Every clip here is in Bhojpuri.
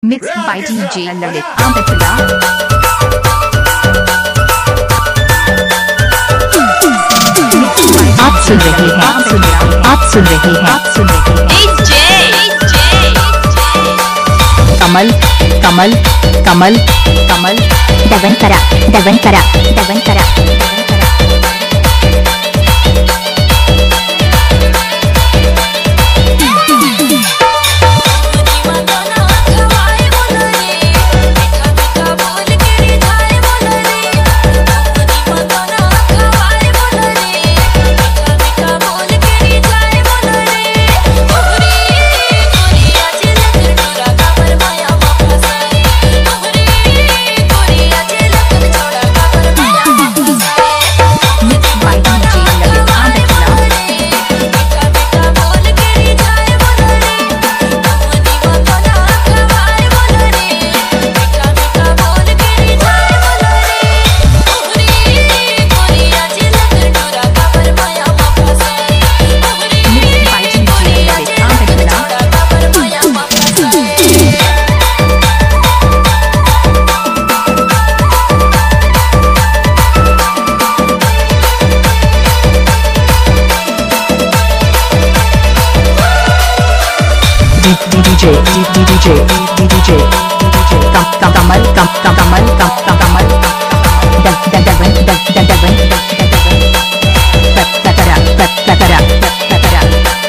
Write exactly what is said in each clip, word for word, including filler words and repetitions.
Mixed by D J Lalit Amitla. आप सुन रहे हैं आप सुन रहे हैं आप सुन रहे हैं आप सुन रहे हैं कमल कमल कमल कमल दवनकरा दवनकरा दवनकरा D J D J D J Kam kam kamal kam kam kamal kam kam kamal dan dan dan dan dan dan takara takara takara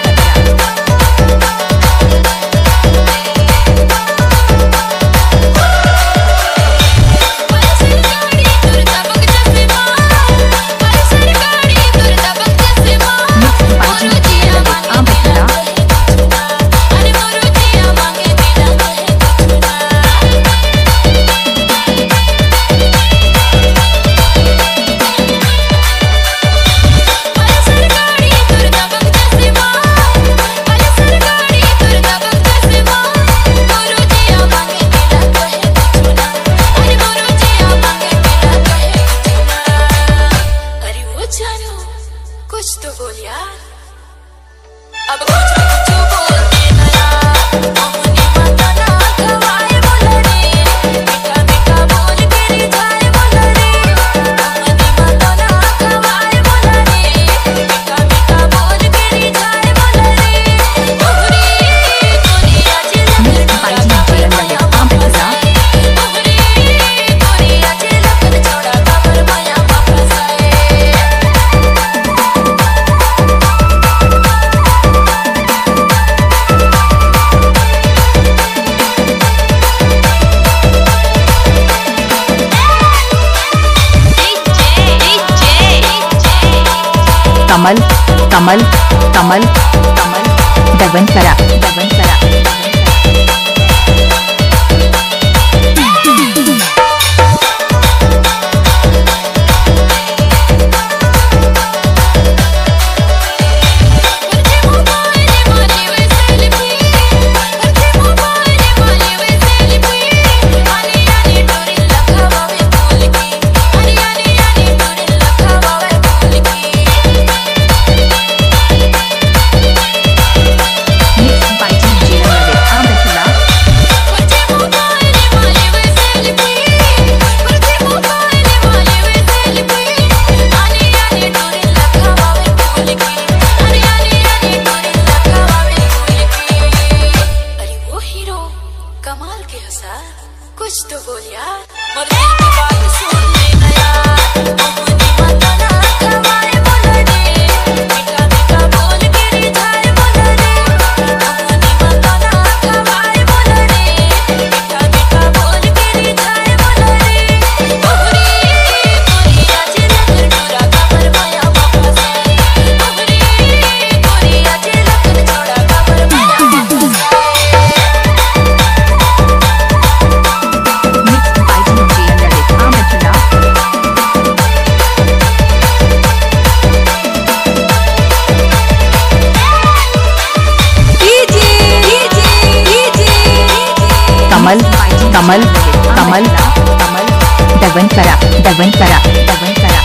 कुछ तो बोल यार अब कुछ कुछ बोल दे ना यार मोहनी माता ना खवाए बोला रे मीठा मीठा बोल के रिझाए बोला रे मोहनी माता ना खवाए बोला रे मीठा मीठा बोल के रिझाए बोला रे मोहरी गोरी आज लगन छोड़ा काबर माया मोहरी गोरी आज लगन छोड़ा काबर माया वापस आए कमल कमल कमल कमल दवनकरा दवनकरा कुछ तो बोल यार मरे की बात सुन ले ना यार मोहनी माता ना खवाए बोला रे मीठा मीठा बोल के रिझाए बोला रे मोहनी माता ना खवाए बोला रे मीठा मीठा बोल के रिझाए बोला रे मोहरी गोरी आज लगन छोड़ा काबर माया वापस आए मोहरी गोरी आज लगन छोड़ा काबर माया वापस आए कमल कमल कमल कमल दवनकरा दवनकरा दवनकरा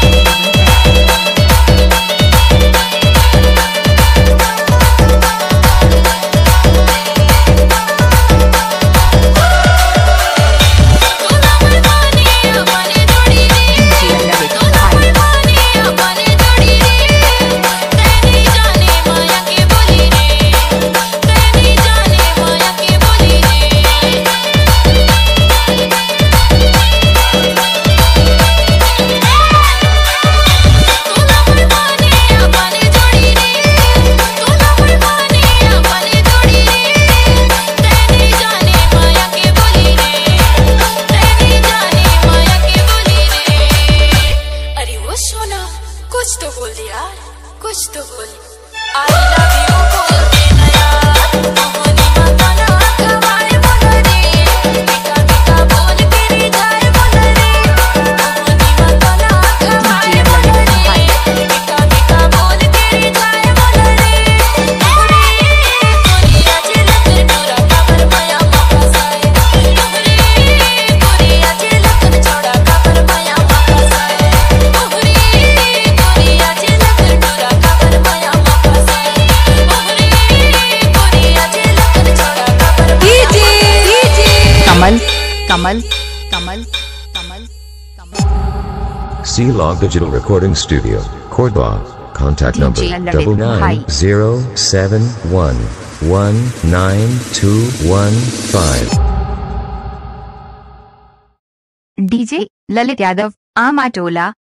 Kamal Kamal Kamal Kamal. C-Log Digital Recording Studio, Cordoba. Contact number D J Lalit double nine Bhai. zero seven one one nine two one five. DJ Lalit Yadav, Amatola.